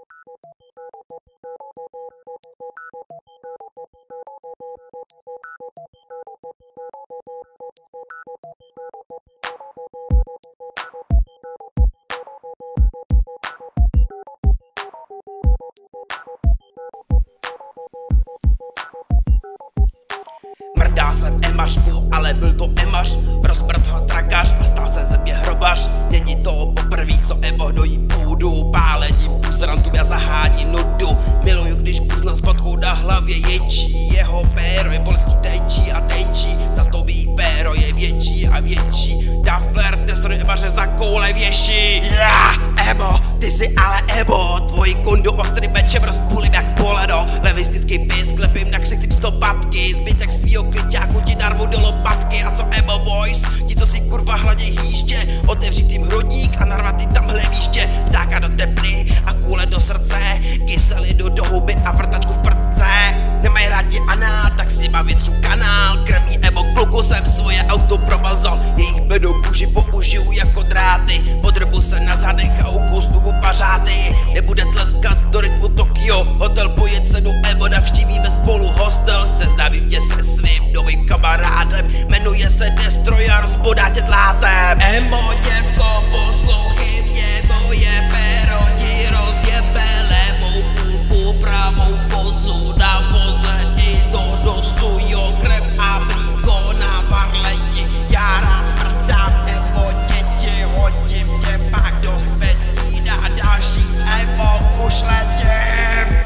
Mrdá jsem emašku, ale byl to emaš, rozbrt ho trakař a stal se ze mě hrobař. Není to poprvý, co emo dojí půdu, pálením pusrantu já zahádím nudu. Miluju, když buzna spodkou na hlavě ječí, jeho péro je bolestí tenčí a tenčí, za to mý péro je větší a větší. Dá flirt, destroj emaře za koule věší. Emo, ty jsi ale emo, tvoji kundu ostrý mečem rozpůlím jak poleno. Levistický pis, klepím na ksichtým stopatky, zbytek svýho kliťáku ti narvu do lopatky. A co emo boys, ti co si kurva hladí hýště, otevřít jim hrudník a narvat jim tamhle výště. Ptáka do tepny a kůle do srdce, kyselinu do huby a vrtačku v prdce. Nemají rádi anál, tak s nima větřu kanál. Krví emo kluku jsem svoje auto promazal, jejich bedou kůži použiju jako dráty. Podrbu se na zadech a ukousnu mu pařáty. Nebude tleskat do rytmu Tokio, hotel pojet se do emo, navštívíme spolu hostel. Seznámím tě se svým novým kamarádem, jmenuje se Destroy a rozbodá tě tlátem. Emo děvko, poslouchej mě, moje péro ti rozjebe levou půlku, pravou kozu na voze i to dostujo krev a mlíko na varleti. Já rád prdám emo děti, hodím tě pak do světí, na další emo už letím.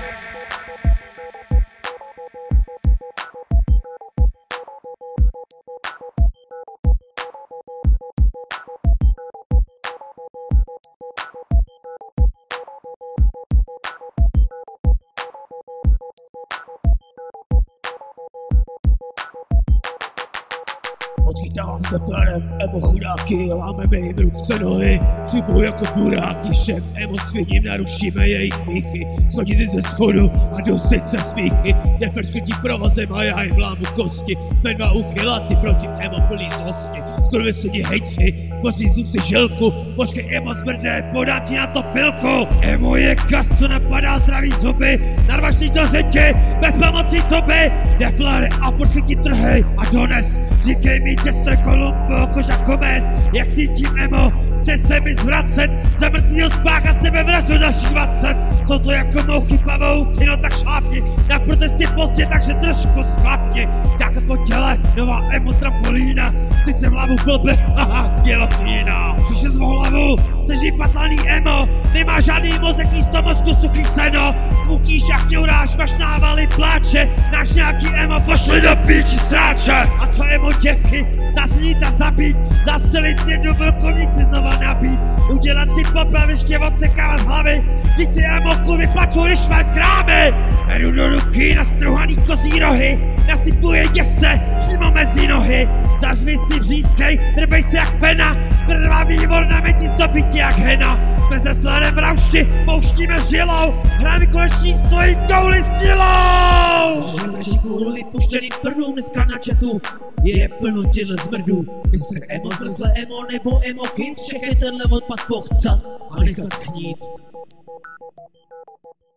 Odchytávám se férem, emo chudáky, lámeme jim ruce nohy, připuju jako buráky, všem emo sviním narušíme jejich míchy, schodit ze schodu a dusit se smíchy, neprškrtí provazem a já jim lámu kosti, jsme dva uchyláci proti emo plný zlosti, skurvysení hejtři, poříznu si žilku, počkej emo smrdé, podám ti na to pilku, emo je kas, co napadá zdraví zuby, narvaš si to řeči, bez pomocí toby, deflare a podchytí trhej a dones, říkej mi Destroy Kolumbo, koža komes, jak cítím emo, chce se mi zvracet, za mrtvýho spácha sebevraždu dalších 20, jsou to jako mouchy pavouci, no tak šlápni, na protesty pozdě, takže trošku schlapni, tak po těle, nová emo trampolína, sice v hlavu blbe, haha, dělotína, přišel z hlavu, chceš jí patlaný emo, nemá žádný mozek, místo mozku suchý seno, smutíš jak ňuráš, máš návaly pláče, náš nějaký emo, pošli do píči sráče, a co emo děvky, násilníta zabít, zastřelit jednu velkovnici znova nabít, udělat si popraviště, odsekávat hlavy, vždyť ty emo kurvy plačou, když mám krámy, beru do ruky nastruhaný kozí rohy, nasypuje děvce přímo mezi nohy, zařvi si vřískej, drbej se jak pena, krvavý ornamenty stopí tě jak hena, jsme se tlanem raušti, pouštíme žilou, hrámy konečník stojí kouli s kilou! Želečí kůru vypuštěným prdům dneska na chatu, je plno těhle zmrdů, mistr emo, zmrzlé emo nebo emo kid, všechny tenhle odpad pochcat a nechat schnít.